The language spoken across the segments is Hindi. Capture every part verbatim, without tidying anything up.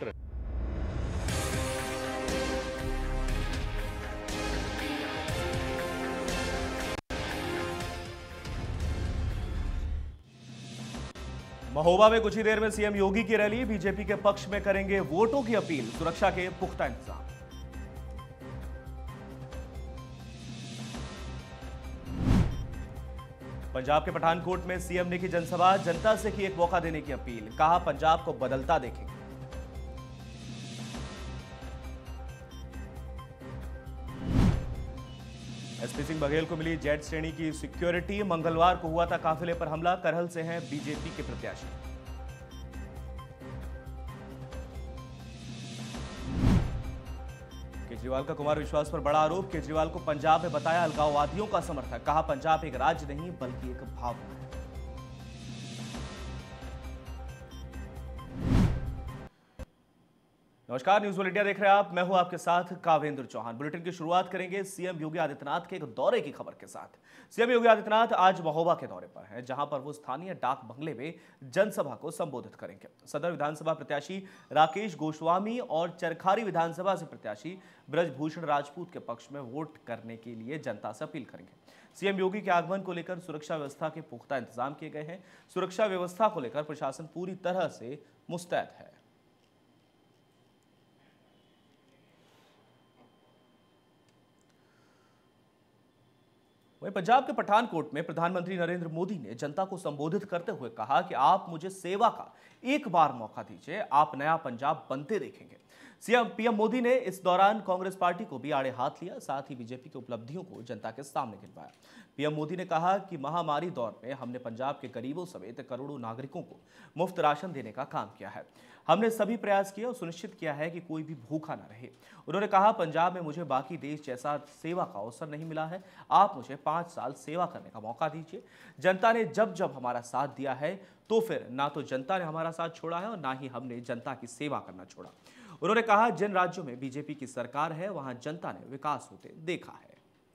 डॉक्टर महोबा में कुछ ही देर में सीएम योगी की रैली, बीजेपी के पक्ष में करेंगे वोटों की अपील, सुरक्षा के पुख्ता इंतजाम। पंजाब के पठानकोट में सीएम ने की जनसभा, जनता से की एक मौका देने की अपील, कहा पंजाब को बदलता देखेंगे। एसपी सिंह बघेल को मिली जेड श्रेणी की सिक्योरिटी, मंगलवार को हुआ था काफिले पर हमला, करहल से हैं बीजेपी के प्रत्याशी। केजरीवाल का कुमार विश्वास पर बड़ा आरोप, केजरीवाल को पंजाब में बताया अलगाववादियों का समर्थक, कहा पंजाब एक राज्य नहीं बल्कि एक भावना है। नमस्कार, न्यूज वर्ल्ड इंडिया देख रहे हैं आप, मैं हूं आपके साथ कावेंद्र चौहान। बुलेटिन की शुरुआत करेंगे सीएम योगी आदित्यनाथ के एक दौरे की खबर के साथ। सीएम योगी आदित्यनाथ आज महोबा के दौरे पर हैं, जहां पर वो स्थानीय डाक बंगले में जनसभा को संबोधित करेंगे। सदर विधानसभा प्रत्याशी राकेश गोस्वामी और चरखारी विधानसभा से प्रत्याशी ब्रजभूषण राजपूत के पक्ष में वोट करने के लिए जनता से अपील करेंगे। सीएम योगी के आगमन को लेकर सुरक्षा व्यवस्था के पुख्ता इंतजाम किए गए हैं। सुरक्षा व्यवस्था को लेकर प्रशासन पूरी तरह से मुस्तैद है। वहीं पंजाब के पठानकोट में प्रधानमंत्री नरेंद्र मोदी ने जनता को संबोधित करते हुए कहा कि आप मुझे सेवा का एक बार मौका दीजिए, आप नया पंजाब बनते देखेंगे। सीएम पीएम मोदी ने इस दौरान कांग्रेस पार्टी को भी आड़े हाथ लिया, साथ ही बीजेपी की उपलब्धियों को जनता के सामने गिनवाया। पीएम मोदी ने कहा कि महामारी दौर में हमने पंजाब के गरीबों समेत करोड़ों नागरिकों को मुफ्त राशन देने का काम किया है। हमने सभी प्रयास किए और सुनिश्चित किया है कि कोई भी भूखा न रहे। उन्होंने कहा पंजाब में मुझे बाकी देश जैसा सेवा का अवसर नहीं मिला है, आप मुझे पाँच साल सेवा करने का मौका दीजिए। जनता ने जब जब हमारा साथ दिया है तो फिर ना तो जनता ने हमारा साथ छोड़ा है और ना ही हमने जनता की सेवा करना छोड़ा। उन्होंने कहा जिन राज्यों में बीजेपी की सरकार है वहां जनता ने विकास होते देखा है।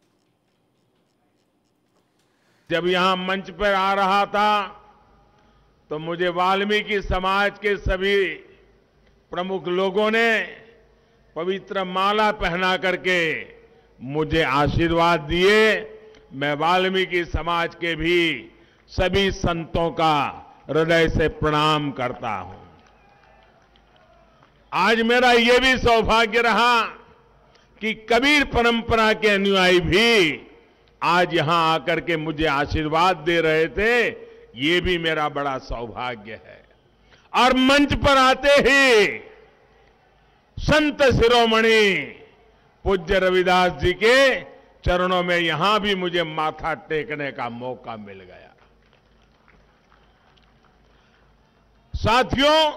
जब यहां मंच पर आ रहा था तो मुझे वाल्मीकि समाज के सभी प्रमुख लोगों ने पवित्र माला पहना करके मुझे आशीर्वाद दिए। मैं वाल्मीकि समाज के भी सभी संतों का हृदय से प्रणाम करता हूं। आज मेरा यह भी सौभाग्य रहा कि कबीर परंपरा के अनुयायी भी आज यहां आकर के मुझे आशीर्वाद दे रहे थे, ये भी मेरा बड़ा सौभाग्य है। और मंच पर आते ही संत शिरोमणि पूज्य रविदास जी के चरणों में यहां भी मुझे माथा टेकने का मौका मिल गया। साथियों,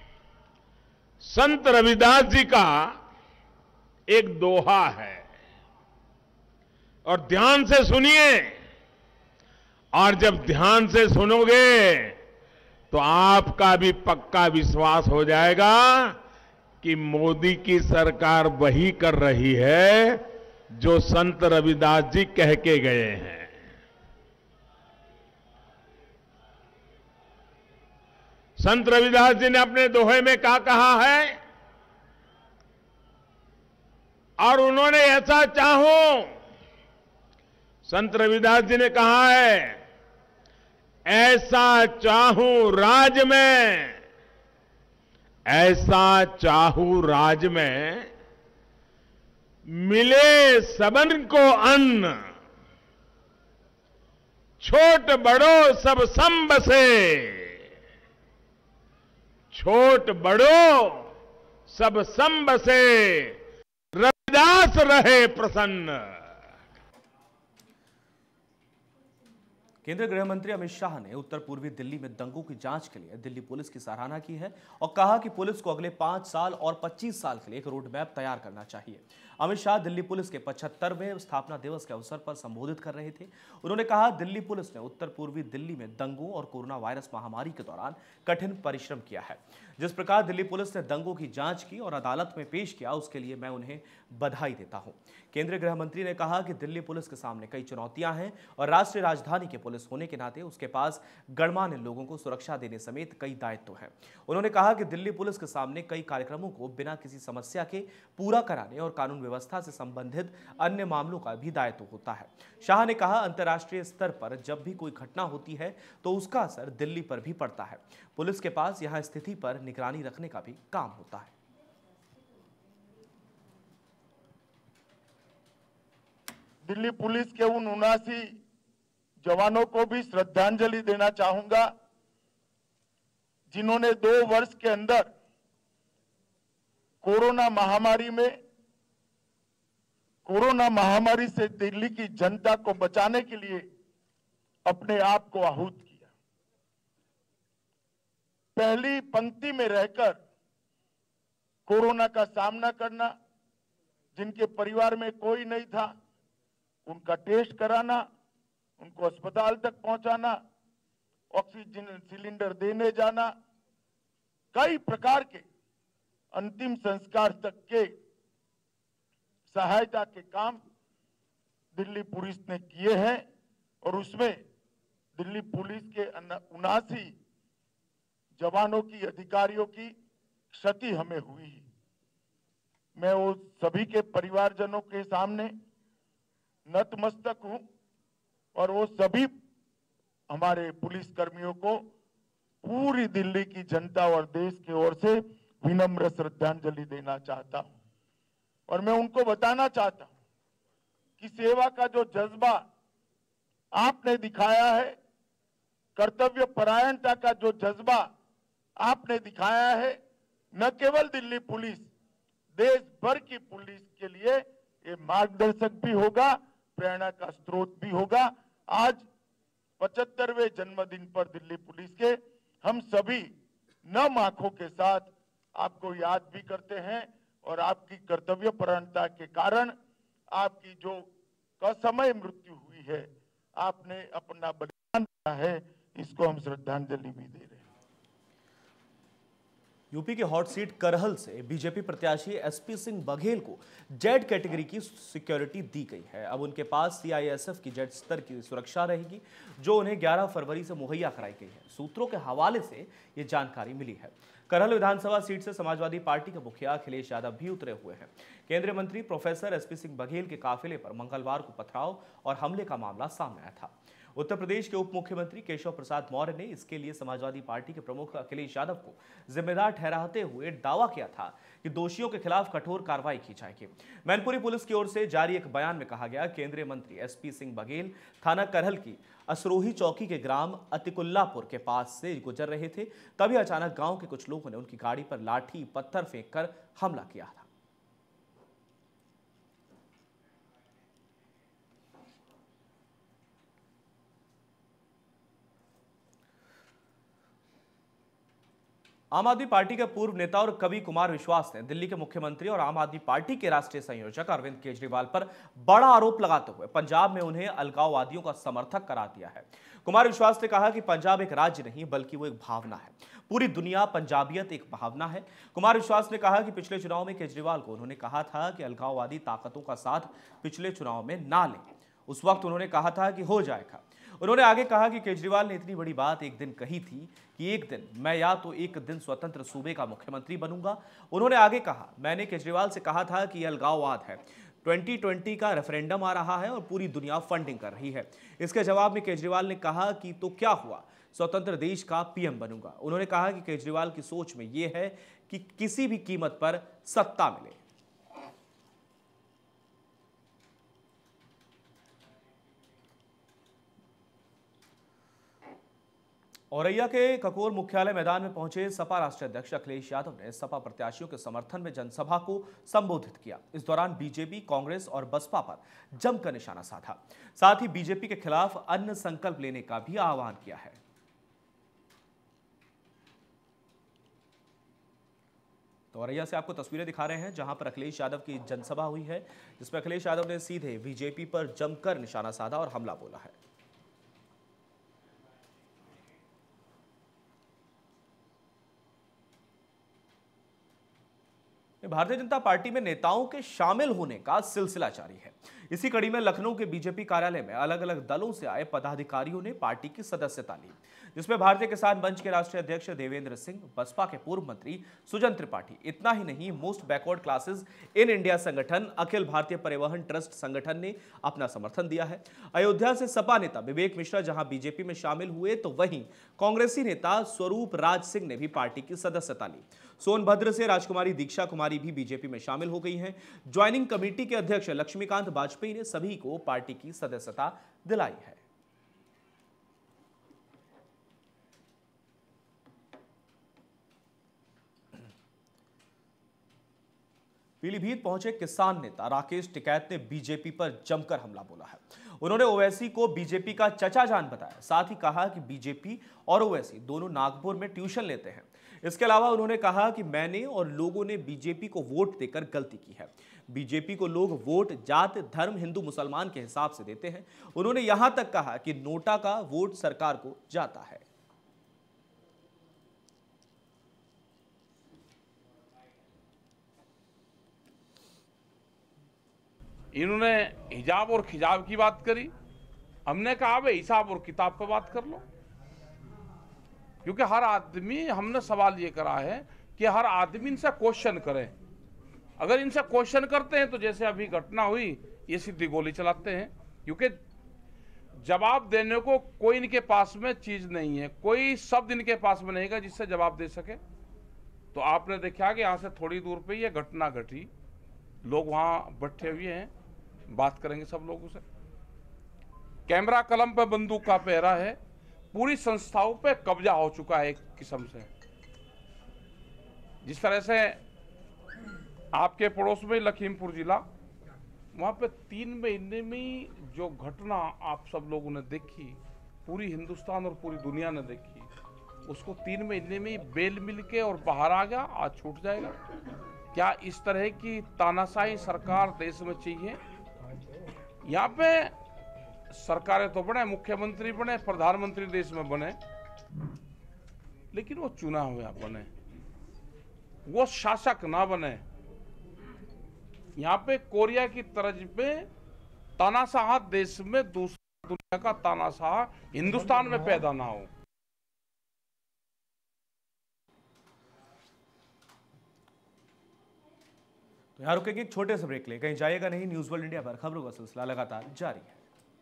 संत रविदास जी का एक दोहा है और ध्यान से सुनिए, और जब ध्यान से सुनोगे तो आपका भी पक्का विश्वास हो जाएगा कि मोदी की सरकार वही कर रही है जो संत रविदास जी कह के गए हैं। संत रविदास जी ने अपने दोहे में क्या कहा है, और उन्होंने ऐसा चाहूं, संत रविदास जी ने कहा है, ऐसा चाहूं राज में, ऐसा चाहूं राज में, मिले सबन को अन्न, छोट बड़ो सब सम बसे, छोट बड़ो सब सम बसे, रविदास रहे प्रसन्न। केंद्रीय गृह मंत्री अमित शाह ने उत्तर पूर्वी दिल्ली में दंगों की जांच के लिए दिल्ली पुलिस की सराहना की है और कहा कि पुलिस को अगले पांच साल और पच्चीस साल के लिए एक रोड मैप तैयार करना चाहिए। अमित शाह दिल्ली पुलिस के पचहत्तरवें स्थापना दिवस के अवसर पर संबोधित कर रहे थे। उन्होंने कहा, दिल्ली पुलिस ने उत्तर पूर्वी दिल्ली में दंगों और कोरोना वायरस महामारी के दौरान कठिन परिश्रम किया है। जिस प्रकार दिल्ली पुलिस ने दंगों की जांच की और अदालत में पेश किया, उसके लिए मैं उन्हें बधाई देता हूं। केंद्रीय गृह मंत्री ने कहा कि दिल्ली पुलिस के सामने कई चुनौतियां हैं और राष्ट्रीय राजधानी के पुलिस होने के नाते उसके पास गणमान्य लोगों को सुरक्षा देने समेत कई दायित्व हैं। उन्होंने कहा कि दिल्ली पुलिस के सामने कई कार्यक्रमों को बिना किसी समस्या के पूरा कराने और कानून व्यवस्था से संबंधित अन्य मामलों का भी दायित्व होता है। शाह ने कहा, अंतर्राष्ट्रीय स्तर पर जब भी कोई घटना होती है तो उसका असर दिल्ली पर भी पड़ता है। पुलिस के पास यहां स्थिति पर निगरानी रखने का भी काम होता है। दिल्ली पुलिस के उन उनासी जवानों को भी श्रद्धांजलि देना चाहूंगा, जिन्होंने दो वर्ष के अंदर कोरोना महामारी में कोरोना महामारी से दिल्ली की जनता को बचाने के लिए अपने आप को आहूत किया। पहली पंक्ति में रहकर कोरोना का सामना करना, जिनके परिवार में कोई नहीं था उनका टेस्ट कराना, उनको अस्पताल तक पहुंचाना, ऑक्सीजन सिलेंडर देने जाना, कई प्रकार के अंतिम संस्कार तक के सहायता के काम दिल्ली पुलिस ने किए हैं और उसमें दिल्ली पुलिस के उनासी जवानों की, अधिकारियों की क्षति हमें हुई है। मैं वो सभी के परिवारजनों के सामने नतमस्तक हूं और वो सभी हमारे पुलिस कर्मियों को पूरी दिल्ली की जनता और देश की ओर से विनम्र श्रद्धांजलि देना चाहता हूं। और मैं उनको बताना चाहता हूं कि सेवा का जो जज्बा आपने दिखाया है, कर्तव्य परायणता का जो जज्बा आपने दिखाया है, न केवल दिल्ली पुलिस, देश भर की पुलिस के लिए ये मार्गदर्शक भी होगा, प्रेरणा का स्रोत भी होगा। आज पचहत्तरवें जन्मदिन पर दिल्ली पुलिस के हम सभी नम आंखों के साथ आपको याद भी करते हैं और आपकी कर्तव्य परायणता के कारण आपकी जो असमय मृत्यु हुई है, आपने अपना बलिदान दिया है, इसको हम श्रद्धांजलि भी दे रहे हैं। यूपी के हॉट सीट करहल से बीजेपी प्रत्याशी एसपी सिंह बघेल को जेड कैटेगरी की सिक्योरिटी दी गई है। अब उनके पास सीआईएसएफ की जेड स्तर की सुरक्षा रहेगी, जो उन्हें ग्यारह फरवरी से मुहैया कराई गई है। सूत्रों के हवाले से ये जानकारी मिली है। करहल विधानसभा सीट से समाजवादी पार्टी के मुखिया अखिलेश यादव भी उतरे हुए हैं। केंद्रीय मंत्री प्रोफेसर एसपी सिंह बघेल के काफिले पर मंगलवार को पथराव और हमले का मामला सामने आया था। उत्तर प्रदेश के उप मुख्यमंत्री केशव प्रसाद मौर्य ने इसके लिए समाजवादी पार्टी के प्रमुख अखिलेश यादव को जिम्मेदार ठहराते हुए दावा किया था कि दोषियों के खिलाफ कठोर कार्रवाई की जाएगी। मैनपुरी पुलिस की ओर से जारी एक बयान में कहा गया, केंद्रीय मंत्री एसपी सिंह बघेल थाना करहल की असरोही चौकी के ग्राम अतिकुल्लापुर के पास से गुजर रहे थे, तभी अचानक गांव के कुछ लोगों ने उनकी गाड़ी पर लाठी पत्थर फेंककर हमला किया था। आम आदमी पार्टी के पूर्व नेता और कवि कुमार विश्वास ने दिल्ली के मुख्यमंत्री और आम आदमी पार्टी के राष्ट्रीय संयोजक अरविंद केजरीवाल पर बड़ा आरोप लगाते हुए पंजाब में उन्हें अलगाववादियों का समर्थक करार दिया है। कुमार विश्वास ने कहा कि पंजाब एक राज्य नहीं बल्कि वो एक भावना है। पूरी दुनिया पंजाबियत एक भावना है। कुमार विश्वास ने कहा कि पिछले चुनाव में केजरीवाल को उन्होंने कहा था कि अलगाववादी ताकतों का साथ पिछले चुनाव में ना लें। उस वक्त उन्होंने कहा था कि हो जाएगा। उन्होंने आगे कहा कि केजरीवाल ने इतनी बड़ी बात एक दिन कही थी कि एक दिन मैं या तो एक दिन स्वतंत्र सूबे का मुख्यमंत्री बनूंगा। उन्होंने आगे कहा, मैंने केजरीवाल से कहा था कि यह अलगाववाद है। ट्वेंटी ट्वेंटी का रेफरेंडम आ रहा है और पूरी दुनिया फंडिंग कर रही है। इसके जवाब में केजरीवाल ने कहा कि तो क्या हुआ, स्वतंत्र देश का पीएम बनूंगा। उन्होंने कहा कि केजरीवाल की सोच में यह है कि किसी भी कीमत पर सत्ता मिले। औरैया के ककोर मुख्यालय मैदान में पहुंचे सपा राष्ट्रीय अध्यक्ष अखिलेश यादव ने सपा प्रत्याशियों के समर्थन में जनसभा को संबोधित किया। इस दौरान बीजेपी, कांग्रेस और बसपा पर जमकर निशाना साधा। साथ ही बीजेपी के खिलाफ अन्य संकल्प लेने का भी आह्वान किया है। तो औरैया से आपको तस्वीरें दिखा रहे हैं जहां पर अखिलेश यादव की जनसभा हुई है, जिसमें अखिलेश यादव ने सीधे बीजेपी पर जमकर निशाना साधा और हमला बोला है। भारतीय जनता पार्टी में नेताओं के शामिल होने का सिलसिला जारी है। इसी कड़ी में लखनऊ के बीजेपी कार्यालय में अलग अलग दलों से आए पदाधिकारियों ने पार्टी की सदस्यता ली, जिसमें भारतीय किसान मंच के राष्ट्रीय अध्यक्ष देवेंद्र सिंह, बसपा के पूर्व मंत्री सुजन त्रिपाठी, इतना ही नहीं most backward classes in India संगठन, अखिल भारतीय परिवहन ट्रस्ट संगठन ने अपना समर्थन दिया है। अयोध्या से सपा नेता विवेक मिश्रा जहां बीजेपी में शामिल हुए, तो वहीं कांग्रेसी नेता स्वरूप राज सिंह ने भी पार्टी की सदस्यता ली। सोनभद्र से राजकुमारी दीक्षा कुमारी भी बीजेपी में शामिल हो गई हैं। ज्वाइनिंग कमेटी के अध्यक्ष लक्ष्मीकांत वाजपेयी ने सभी को पार्टी की सदस्यता दिलाई है। पीलीभीत पहुंचे किसान नेता राकेश टिकैत ने बीजेपी पर जमकर हमला बोला है। उन्होंने ओवैसी को बीजेपी का चचा जान बताया, साथ ही कहा कि बीजेपी और ओवैसी दोनों नागपुर में ट्यूशन लेते हैं। इसके अलावा उन्होंने कहा कि मैंने और लोगों ने बीजेपी को वोट देकर गलती की है। बीजेपी को लोग वोट जात, धर्म, हिंदू मुसलमान के हिसाब से देते हैं। उन्होंने यहां तक कहा कि नोटा का वोट सरकार को जाता है। इन्होंने हिजाब और खिजाब की बात करी। हमने कहा भाई हिसाब और किताब पर बात कर लो, क्योंकि हर आदमी, हमने सवाल ये करा है कि हर आदमी इनसे क्वेश्चन करे। अगर इनसे क्वेश्चन करते हैं तो जैसे अभी घटना हुई, ये सीधी गोली चलाते हैं, क्योंकि जवाब देने को कोई इनके पास में चीज नहीं है, कोई शब्द इनके पास में नहीं है जिससे जवाब दे सके। तो आपने देखा कि यहां से थोड़ी दूर पे ये घटना घटी, लोग वहां बैठे हुए हैं, बात करेंगे सब लोगों से। कैमरा कलम पे बंदूक का पहरा है, पूरी संस्थाओं पे कब्जा हो चुका है एक किस्म से। जिस तरह से आपके पड़ोस में लखीमपुर जिला, वहां पे तीन महीने में जो घटना आप सब लोगों ने देखी, पूरी हिंदुस्तान और पूरी दुनिया ने देखी, उसको तीन महीने में बेल मिल के और बाहर आ गया, आज छूट जाएगा। क्या इस तरह की तानाशाही सरकार देश में चाहिए? यहाँ पे सरकारें तो बने, मुख्यमंत्री बने, प्रधानमंत्री देश में बने, लेकिन वो चुना हुआ बने, वो शासक ना बने। यहाँ पे कोरिया की तर्ज पे तानाशाह देश में दूसरी दुनिया का तानाशाह हिंदुस्तान में पैदा ना हो। तो यहाँ रुकेंगे एक छोटे से ब्रेक ले, कहीं जाइएगा नहीं। न्यूज वर्ल्ड इंडिया पर खबरों का सिलसिला लगातार जारी है।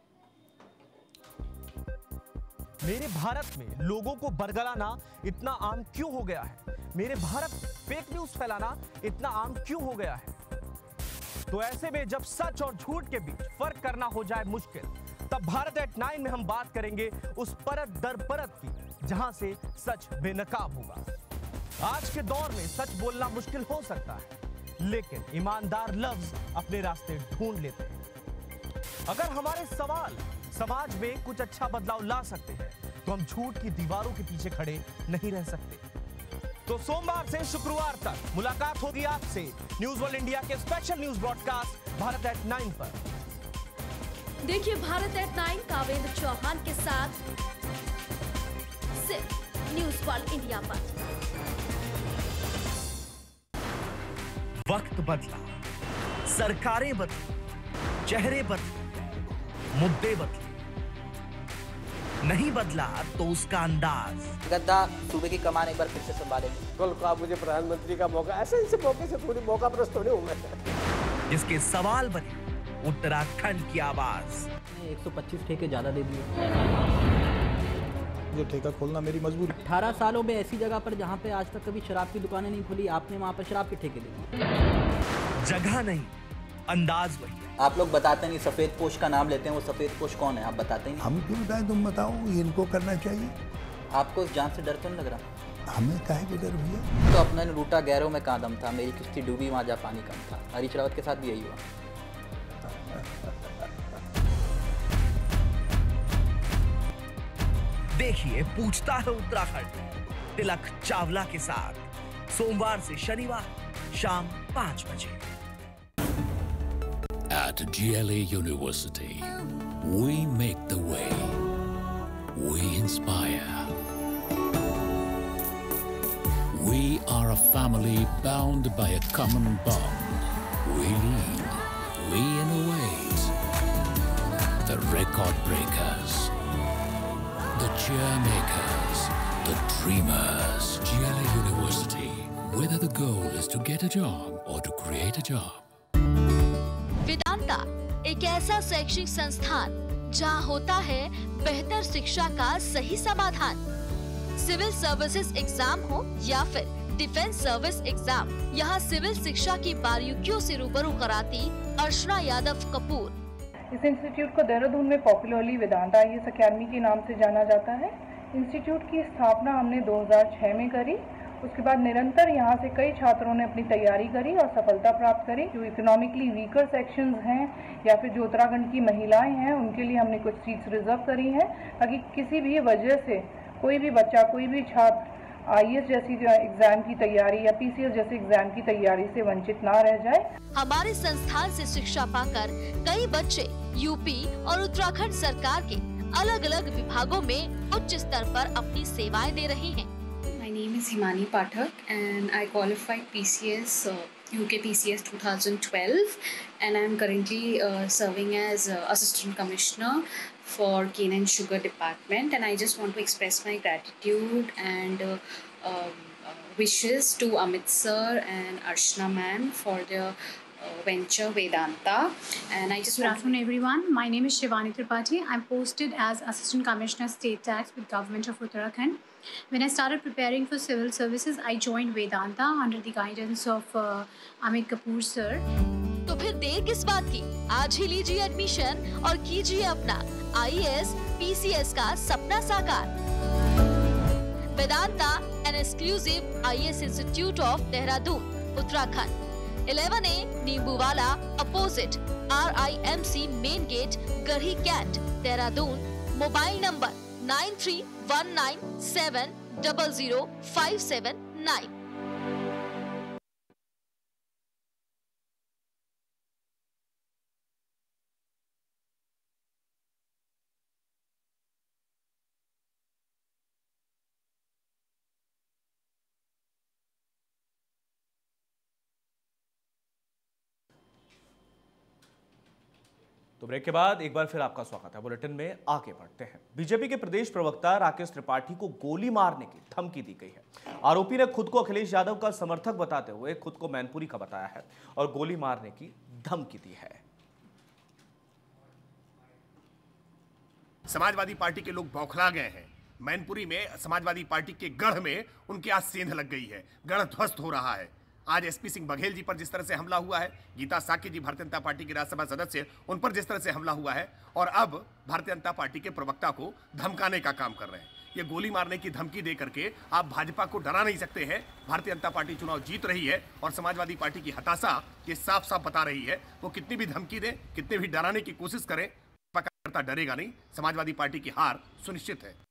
मेरे भारत में लोगों को बरगलाना इतना आम क्यों हो गया है? मेरे भारत में फेक न्यूज फैलाना इतना आम क्यों हो गया है? तो ऐसे में जब सच और झूठ के बीच फर्क करना हो जाए मुश्किल, तब भारत एट नाइन में हम बात करेंगे उस परत दर परत की जहां से सच बेनकाब होगा। आज के दौर में सच बोलना मुश्किल हो सकता है, लेकिन ईमानदार लफ्ज अपने रास्ते ढूंढ लेते हैं। अगर हमारे सवाल समाज में कुछ अच्छा बदलाव ला सकते हैं, तो हम झूठ की दीवारों के पीछे खड़े नहीं रह सकते। तो सोमवार से शुक्रवार तक मुलाकात होगी आपसे न्यूज वर्ल्ड इंडिया के special news broadcast Bharat at nine पर। देखिए भारत एट नाइन कावेंद्र चौहान के साथ सिर्फ न्यूज वर्ल्ड इंडिया पर। वक्त बदला, सरकारें बदली, चेहरे बदले, मुद्दे बदले, नहीं बदला तो उसका अंदाज। गद्दा सूबे की कमान एक बार फिर से संभालेंगे। कल को आप मुझे प्रधानमंत्री का मौका, ऐसे ऐसे मौके से पूरी मौका प्रस्त होने हूँ मैं। जिसके सवाल बने उत्तराखंड की आवाज। एक सौ पच्चीस ठेके ज्यादा दे दिए। जो ठेका खोलना मेरी मजबूरी। अठारह सालों में ऐसी जगह पर जहाँ पे आज तक कभी शराब की दुकानें नहीं खुली, आपने वहाँ पर शराब के ठेके दे दिए। जगह नहीं, अंदाज वही। आप लोग बताते नहीं, सफेद पोश का नाम लेते हैं, वो सफेद पोश कौन है आप बताते नहीं। हम क्यों बताएं, तुम बताओ, इनको करना चाहिए। आपको इस जान से डर तो नहीं लग रहा? हमें काहे के डर भैया? तो अपने लूटा गैरों में कहाँ दम था, मेरी किश्ती डूबी वहाँ जा पानी कम था। हरीश रावत के साथ भी यही हुआ। देखिए पूछता है उत्तराखंड तिलक चावला के साथ सोमवार से शनिवार शाम पाँच बजे। At G L A University, we make the way. We inspire. We are a family bound by a common bond. We lead. We innovate. The record breakers. The cheer makers. The dreamers. G L A University. Whether the goal is to get a job or to create a job. Vedanta एक ऐसा शैक्षिक संस्थान जहां होता है बेहतर शिक्षा का सही समाधान। सिविल सर्विसेज एग्जाम हो या फिर डिफेंस सर्विस एग्जाम, यहाँ सिविल शिक्षा की बारीकियों से रूबरू कराती अर्चना यादव कपूर। इस इंस्टीट्यूट को देहरादून में popularly Vedanta I A S academy के नाम से जाना जाता है। इंस्टीट्यूट की स्थापना हमने दो हज़ार छह में करी। उसके बाद निरंतर यहाँ से कई छात्रों ने अपनी तैयारी करी और सफलता प्राप्त करी। जो इकोनॉमिकली वीकर सेक्शंस हैं या फिर जो उत्तराखंड की महिलाएं हैं, उनके लिए हमने कुछ सीट्स रिजर्व करी हैं, ताकि किसी भी वजह से कोई भी बच्चा, कोई भी छात्र आई ए एस जैसी एग्जाम की तैयारी या पी सी एस जैसे एग्जाम की तैयारी से वंचित ना रह जाए। हमारे संस्थान से शिक्षा पाकर कई बच्चे यूपी और उत्तराखंड सरकार के अलग अलग विभागों में उच्च स्तर पर अपनी सेवाएं दे रहे हैं। My name is Himani Pathak and I qualified P C S, uh, U K P C S twenty twelve, and I am currently uh, serving as uh, Assistant Commissioner for Cane and Sugar Department, and I just want to express my gratitude and uh, uh, wishes to Amit sir and Archana ma'am for their uh, venture Vedanta. And I just Good want afternoon everyone. My name is Shivani Tripathi. I'm posted as Assistant Commissioner State Tax with Government of Uttarakhand. When I started preparing for civil services, I joined Vedanta under the guidance of uh, Amit Kapoor sir. तो फिर देर किस बात की? आज ही लीजिए एडमिशन और कीजिए अपना I A S P C S का सपना साकार। Vedanta, an exclusive I A S institute of Dehradun, Uttarakhand. Eleven A Nimbuwala opposite R I M C main gate, Garhi cantt, Dehradun. Mobile number nine three one nine seven double zero five seven nine. तो ब्रेक के बाद एक बार फिर आपका स्वागत है। बुलेटिन में आगे बढ़ते हैं। बीजेपी के प्रदेश प्रवक्ता राकेश त्रिपाठी को गोली मारने की धमकी दी गई है। आरोपी ने खुद को अखिलेश यादव का समर्थक बताते हुए खुद को मैनपुरी का बताया है और गोली मारने की धमकी दी है। समाजवादी पार्टी के लोग बौखला गए हैं। मैनपुरी में समाजवादी पार्टी के गढ़ में उनकी आज सेंध लग गई है, गढ़ ध्वस्त हो रहा है। आज एस पी सिंह बघेल जी पर जिस तरह से हमला हुआ है, गीता साकी जी भारतीय जनता पार्टी के राज्यसभा सदस्य, उन पर जिस तरह से हमला हुआ है, और अब भारतीय जनता पार्टी के प्रवक्ता को धमकाने का काम कर रहे हैं। ये गोली मारने की धमकी दे करके आप भाजपा को डरा नहीं सकते हैं। भारतीय जनता पार्टी चुनाव जीत रही है और समाजवादी पार्टी की हताशा ये साफ साफ बता रही है। वो कितनी भी धमकी दें, कितने भी डराने की कोशिश करें, कार्यकर्ता डरेगा नहीं। समाजवादी पार्टी की हार सुनिश्चित है।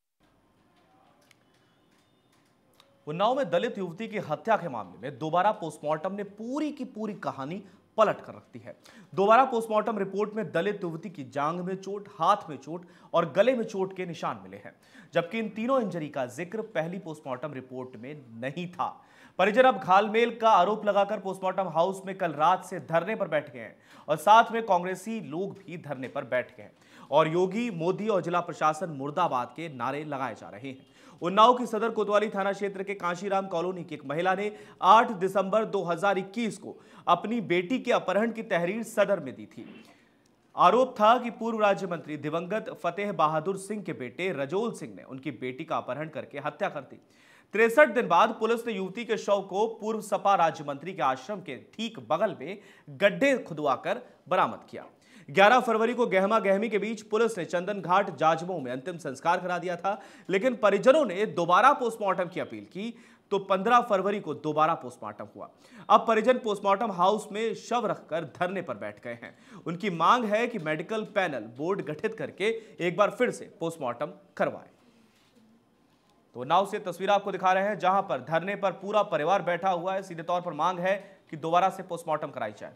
उन्नाव में दलित युवती की हत्या के मामले में दोबारा पोस्टमार्टम ने पूरी की पूरी कहानी पलट कर रखती है। दोबारा पोस्टमार्टम रिपोर्ट में दलित युवती की जांघ में चोट, हाथ में चोट और गले में चोट के निशान मिले हैं, जबकि इन तीनों इंजरी का जिक्र पहली पोस्टमार्टम रिपोर्ट में नहीं था। परिजन अब घालमेल का आरोप लगाकर पोस्टमार्टम हाउस में कल रात से धरने पर बैठे हैं और साथ में कांग्रेसी लोग भी धरने पर बैठ गए हैं और योगी, मोदी और जिला प्रशासन मुर्दाबाद के नारे लगाए जा रहे हैं। उन्नाव की सदर कोतवाली थाना क्षेत्र के कांशीराम कॉलोनी की एक महिला ने आठ दिसंबर दो हज़ार इक्कीस को अपनी बेटी के अपहरण की तहरीर सदर में दी थी। आरोप था कि पूर्व राज्य मंत्री दिवंगत फतेह बहादुर सिंह के बेटे रजोल सिंह ने उनकी बेटी का अपहरण करके हत्या कर दी। तिरसठ दिन बाद पुलिस ने युवती के शव को पूर्व सपा राज्य मंत्री के आश्रम के ठीक बगल में गड्ढे खुदवाकर बरामद किया। ग्यारह फरवरी को गहमा गहमी के बीच पुलिस ने चंदन घाट जाजमऊ में अंतिम संस्कार करा दिया था, लेकिन परिजनों ने दोबारा पोस्टमार्टम की अपील की तो पंद्रह फरवरी को दोबारा पोस्टमार्टम हुआ। अब परिजन पोस्टमार्टम हाउस में शव रखकर धरने पर बैठ गए हैं। उनकी मांग है कि मेडिकल पैनल बोर्ड गठित करके एक बार फिर से पोस्टमार्टम करवाए। तो उन्नाव से तस्वीर आपको दिखा रहे हैं, जहां पर धरने पर पूरा परिवार बैठा हुआ है। सीधे तौर पर मांग है कि दोबारा से पोस्टमार्टम कराई जाए।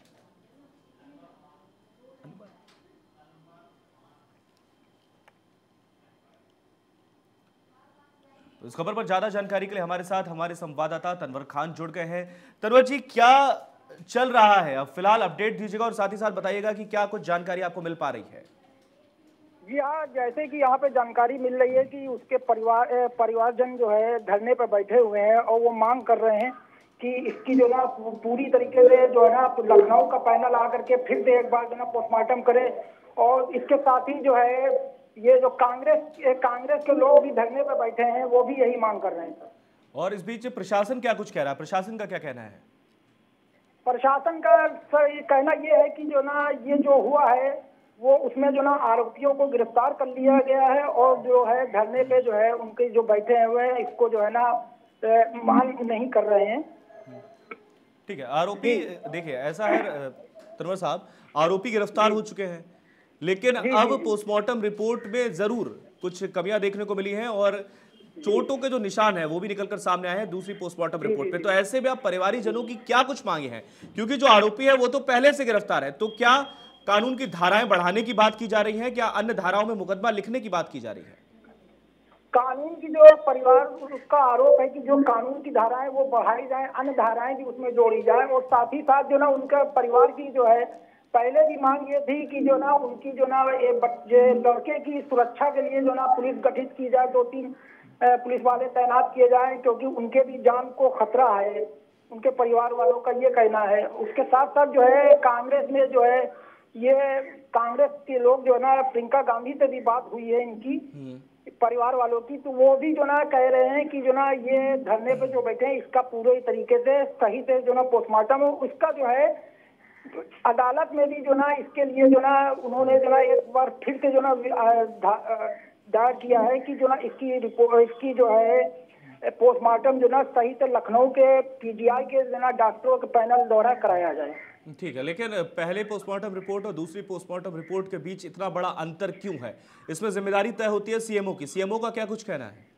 तो इस खबर पर ज्यादा जानकारी के लिए हमारे साथ हमारे संवाददाता तनवर खान जुड़ गए हैं। तनवर जी, क्या चल रहा है? अब फिलहाल अपडेट दीजिएगा और साथ ही साथ बताइएगा कि क्या कुछ जानकारी आपको मिल पा रही है। जी हाँ, जैसे कि यहाँ पे जानकारी मिल रही है कि उसके परिवार परिवारजन जो है धरने पर बैठे हुए हैं और वो मांग कर रहे हैं कि इसकी जो ना पूरी तरीके से जो है ना लखनऊ का पैनल आकर के फिर से एक बार जो ना पोस्टमार्टम करे। और इसके साथ ही जो है ये जो कांग्रेस कांग्रेस के लोग भी धरने पर बैठे हैं, वो भी यही मांग कर रहे हैं। और इस बीच प्रशासन क्या कुछ कह रहा है? प्रशासन का क्या कहना है? प्रशासन का सर कहना ये है कि जो ना ये जो हुआ है वो उसमें जो ना आरोपियों को गिरफ्तार कर लिया गया है और जो है धरने पे जो है उनके जो बैठे हुए हैं इसको जो है ना मान नहीं कर रहे हैं। ठीक है, आरोपी देखिए ऐसा है तनवर साहब, आरोपी गिरफ्तार हो चुके हैं, लेकिन अब पोस्टमार्टम रिपोर्ट में जरूर कुछ कमियां देखने को मिली हैं और चोटों के जो निशान है वो भी निकलकर सामने आए हैं दूसरी पोस्टमार्टम रिपोर्ट पे। तो ऐसे में आप परिवारी जनों की क्या कुछ मांगे हैं? क्योंकि जो आरोपी है वो तो पहले से गिरफ्तार है, तो क्या कानून की धाराएं बढ़ाने की बात की जा रही है? क्या अन्य धाराओं में मुकदमा लिखने की बात की जा रही है? कानून की जो परिवार उसका आरोप है कि जो कानून की धाराएं वो बढ़ाई जाए, अन्य धाराएं भी उसमें जोड़ी जाए। और साथ ही साथ जो ना उनका परिवार की जो है पहले भी मांग ये थी कि जो ना उनकी जो ना ये लड़के की सुरक्षा के लिए जो ना पुलिस गठित की जाए, दो तीन पुलिस वाले तैनात किए जाए, क्योंकि उनके भी जान को खतरा है, उनके परिवार वालों का ये कहना है। उसके साथ साथ जो है कांग्रेस में जो है ये कांग्रेस के लोग जो है ना प्रियंका गांधी से भी बात हुई है इनकी परिवार वालों की, तो वो भी जो ना कह रहे हैं कि जो ना ये धरने पे जो बैठे हैं इसका पूरे तरीके से सही से जो ना पोस्टमार्टम हो। उसका जो है अदालत में भी जो ना इसके लिए जो ना उन्होंने जो ना एक बार फिर से जो ना दायर किया है कि जो ना इसकी रिपोर्ट इसकी जो है पोस्टमार्टम जो ना सही से लखनऊ के पीजीआई के जो ना डॉक्टरों के पैनल द्वारा कराया जाए। ठीक है, लेकिन पहले पोस्टमार्टम रिपोर्ट और दूसरी पोस्टमार्टम रिपोर्ट के बीच इतना बड़ा अंतर क्यों है? इसमें जिम्मेदारी तय होती है सीएमओ की। सीएमओ का क्या कुछ कहना है?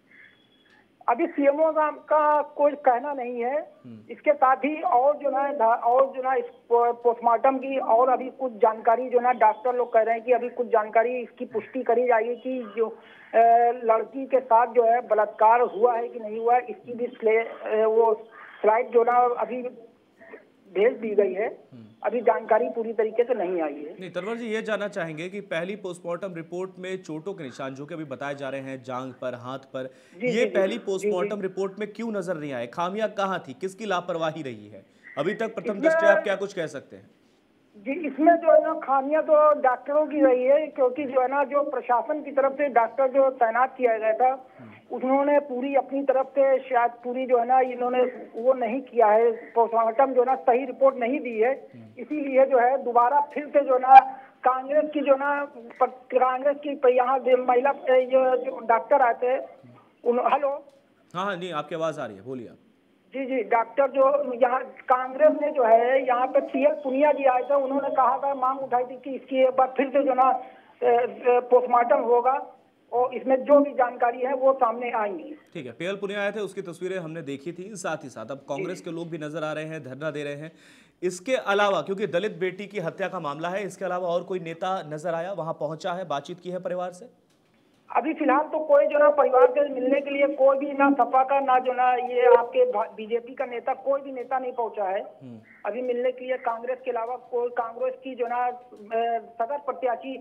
अभी सीएमओ का कोई कहना नहीं है। इसके साथ ही और जो ना और जो ना इस पोस्टमार्टम की और अभी कुछ जानकारी जो ना डॉक्टर लोग कह रहे हैं कि अभी कुछ जानकारी इसकी पुष्टि करी जाएगी कि जो लड़की के साथ जो है बलात्कार हुआ है कि नहीं हुआ, इसकी भी वो स्लाइड जो ना अभी भेज दी गई है। अभी जानकारी पूरी तरीके से नहीं आई है। नहीं, तनवर जी ये जानना चाहेंगे कि पहली पोस्टमार्टम रिपोर्ट में चोटों के निशान जो कि अभी बताए जा रहे हैं जांघ पर, हाथ पर, जी, ये जी, पहली जी, पोस्टमार्टम रिपोर्ट में क्यों नजर नहीं आए? खामियां कहाँ थी? किसकी लापरवाही रही है? अभी तक प्रथम दृष्टया आप क्या कुछ कह सकते हैं? जी, इसमें जो है ना खामियां तो डॉक्टरों की रही है, क्योंकि जो है ना जो प्रशासन की तरफ से डॉक्टर जो तैनात किया गया था उन्होंने पूरी अपनी तरफ से शायद पूरी जो है ना इन्होंने वो नहीं किया है, पोस्टमार्टम जो ना सही रिपोर्ट नहीं दी है। इसीलिए जो है दोबारा फिर से जो ना कांग्रेस की जो ना कांग्रेस की यहाँ महिला जो डॉक्टर आते हैं, हेलो हाँ हाँ नहीं आपकी आवाज आ रही है, बोलिए आप। जी जी डॉक्टर जो यहाँ कांग्रेस ने जो है यहाँ पे पीएल पुनिया जी आए थे, उन्होंने कहा था, मांग उठाई थी कि इसकी एक बार फिर से जो ना पोस्टमार्टम होगा और इसमें जो भी जानकारी है वो सामने आएंगी। ठीक है, पीएल पुनिया आए थे, उसकी तस्वीरें हमने देखी थी। साथ ही साथ अब कांग्रेस के लोग भी नजर आ रहे हैं, धरना दे रहे हैं। इसके अलावा क्योंकि दलित बेटी की हत्या का मामला है, इसके अलावा और कोई नेता नजर आया, वहां पहुंचा है, बातचीत की है परिवार से? अभी फिलहाल तो कोई जो ना परिवार से मिलने के लिए कोई भी ना सपा का ना जो ना ये आपके बीजेपी का नेता कोई भी नेता नहीं पहुंचा है अभी मिलने के लिए। कांग्रेस के अलावा कोई कांग्रेस की जो ना सदर प्रत्याशी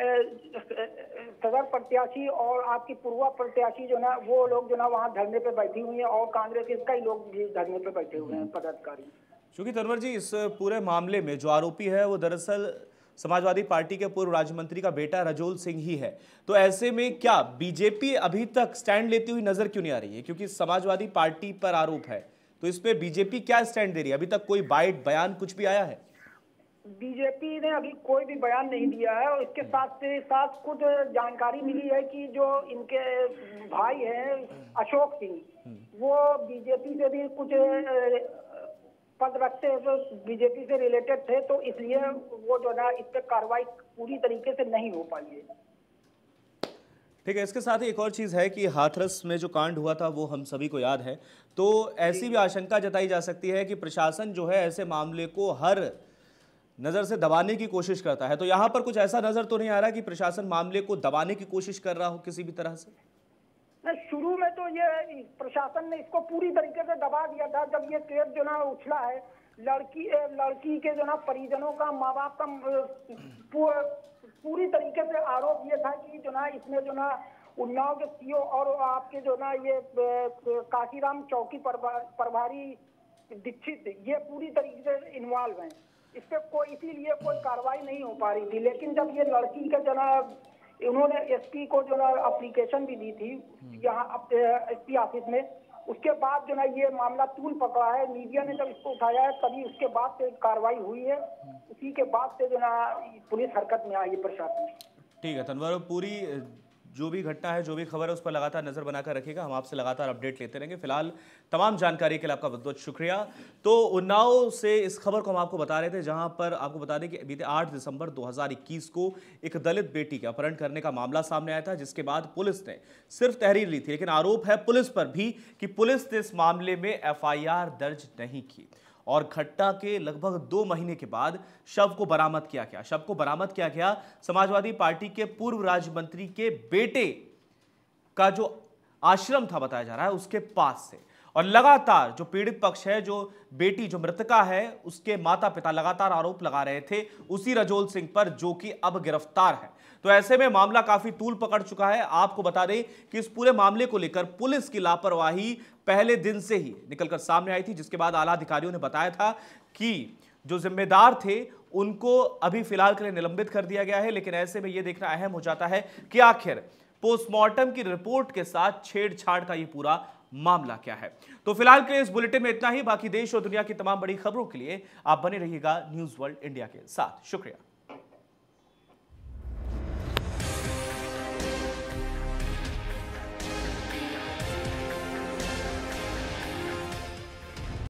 सदर प्रत्याशी और आपकी पूर्वा प्रत्याशी जो ना वो लोग जो ना वहाँ धरने पे बैठी हुई हैं और कांग्रेस के कई लोग भी धरने पे बैठे हुए हैं पदाधिकारी। क्योंकि तनवर जी इस पूरे मामले में जो आरोपी है वो दरअसल समाजवादी पार्टी के पूर्व राज्य मंत्री का बेटा रजोल सिंह ही है, तो ऐसे में क्या बीजेपी अभी तक स्टैंड लेती हुई नजर क्यों नहीं आ रही है? क्योंकि समाजवादी पार्टी पर आरोप है, तो इस पे बीजेपी क्या स्टैंड दे रही है? अभी तक कोई बाइट बयान कुछ भी आया है? बीजेपी ने अभी कोई भी बयान नहीं दिया है और इसके साथ से साथ कुछ जानकारी मिली है कि जो इनके भाई हैं अशोक सिंह, वो बीजेपी से भी कुछ पद रखते हैं, तो बीजेपी से रिलेटेड थे, तो इसलिए वो जो ना इस पर कार्रवाई पूरी तरीके से नहीं हो पाई है। ठीक है, इसके साथ ही एक और चीज़ है कि हाथरस में जो कांड हुआ था वो हम सभी को याद है, तो ऐसी भी आशंका जताई जा सकती है कि प्रशासन जो है ऐसे मामले को हर नज़र से दबाने की कोशिश करता है। तो यहाँ पर कुछ ऐसा नज़र तो नहीं आ रहा कि प्रशासन मामले को दबाने की कोशिश कर रहा हो किसी भी तरह से? शुरू में तो ये प्रशासन ने इसको पूरी तरीके से दबा दिया था। जब ये केस जो ना उछला है, लड़की लड़की के जो ना परिजनों का, माँ बाप का पूरी तरीके से आरोप ये था कि जो ना इसमें जो ना उन्नाव के सीओ और आपके जो ना ये काशीराम चौकी प्रभारी दीक्षित ये पूरी तरीके से इन्वॉल्व हैं। इस पे कोई इसीलिए कोई कार्रवाई नहीं हो पा रही थी। लेकिन जब ये लड़की का जो ना उन्होंने एसपी को जो ना एप्लीकेशन भी दी थी यहाँ एसपी ऑफिस में, उसके बाद जो ना ये मामला तूल पकड़ा है। मीडिया ने जब इसको उठाया है तभी उसके बाद से कार्रवाई हुई है। उसी के बाद से जो ना पुलिस हरकत में आई प्रशासन। ठीक है तनवर, पूरी जो भी घटना है, जो भी खबर है, उस पर लगातार नजर बनाकर रखिएगा। हम आपसे लगातार अपडेट लेते रहेंगे। फिलहाल तमाम जानकारी के लिए आपका बहुत बहुत शुक्रिया। तो उन्नाव से इस खबर को हम आपको बता रहे थे, जहां पर आपको बता दें कि बीते आठ दिसंबर दो हज़ार इक्कीस को एक दलित बेटी के अपहरण करने का मामला सामने आया था, जिसके बाद पुलिस ने सिर्फ तहरीर ली थी। लेकिन आरोप है पुलिस पर भी कि पुलिस ने इस मामले में एफ आई आर दर्ज नहीं की और घटना के लगभग दो महीने के बाद शव को बरामद किया गया। शव को बरामद किया गया समाजवादी पार्टी के पूर्व राज्य मंत्री के बेटे का जो आश्रम था बताया जा रहा है उसके पास से। और लगातार जो पीड़ित पक्ष है, जो बेटी जो मृतका है, उसके माता पिता लगातार आरोप लगा रहे थे उसी रजोल सिंह पर, जो कि अब गिरफ्तार है। तो ऐसे में मामला काफी तूल पकड़ चुका है। आपको बता दें कि इस पूरे मामले को लेकर पुलिस की लापरवाही पहले दिन से ही निकलकर सामने आई थी, जिसके बाद आला अधिकारियों ने बताया था कि जो जिम्मेदार थे उनको अभी फिलहाल के लिए निलंबित कर दिया गया है। लेकिन ऐसे में यह देखना अहम हो जाता है कि आखिर पोस्टमार्टम की रिपोर्ट के साथ छेड़छाड़ का यह पूरा मामला क्या है। तो फिलहाल के लिए इस बुलेटिन में इतना ही। बाकी देश और दुनिया की तमाम बड़ी खबरों के लिए आप बने रहिएगा न्यूज वर्ल्ड इंडिया के साथ। शुक्रिया।